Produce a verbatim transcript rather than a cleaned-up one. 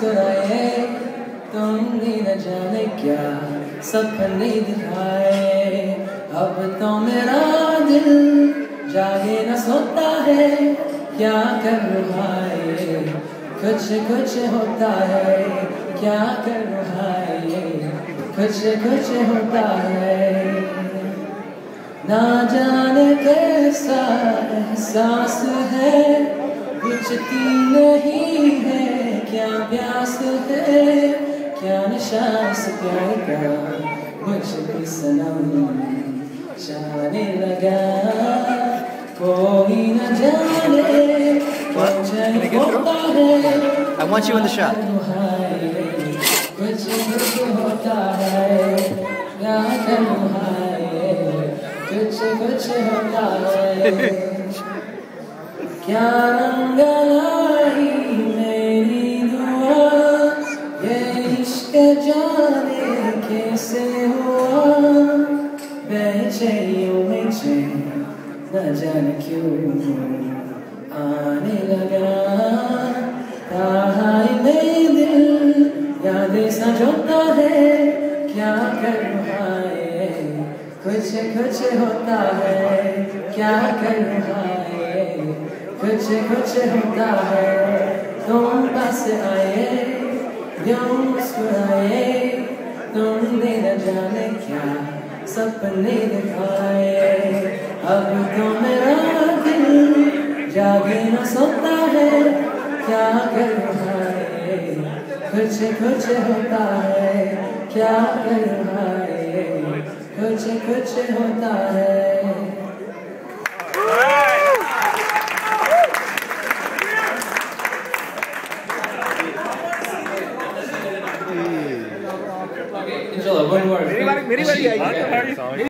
मुस्कुराए तुमने न जाने क्या सपने दिखाए। अब तो मेरा दिल जागे न सोता है, क्या करूँ हाय कुछ कुछ होता है, क्या करूँ हाय कुछ कुछ होता है। ना जाने कैसा एहसास है, बुझती नहीं है क्या प्यास है, क्या नशा इस प्यार का मुझ भी सनम जाने लगा। कोई न जाने मुझे होता है, I want you in the shot. कुछ कुछ होता है, क्या करूँ हाय कुछ कुछ होता है। क्या रंग लाई मेरी दुआ, ये इश्क जाने कैसे हुआ। बेचैनियों में चैन न जाने क्यों आने लगा। ताहाई में दिल यादें सजोता है, क्या करूँ हाय कुछ कुछ होता है, क्या करूँ हाय कुछ कुछ होता है। तुम पास आए यूं मुस्कुराए, तुमने न जाने क्या सपने दिखाए। अब तो मेरा दिल जागे न सोता है, क्या करूँ हाय कुछ कुछ होता है, क्या करूँ हाय कुछ कुछ होता है। Angela, one more.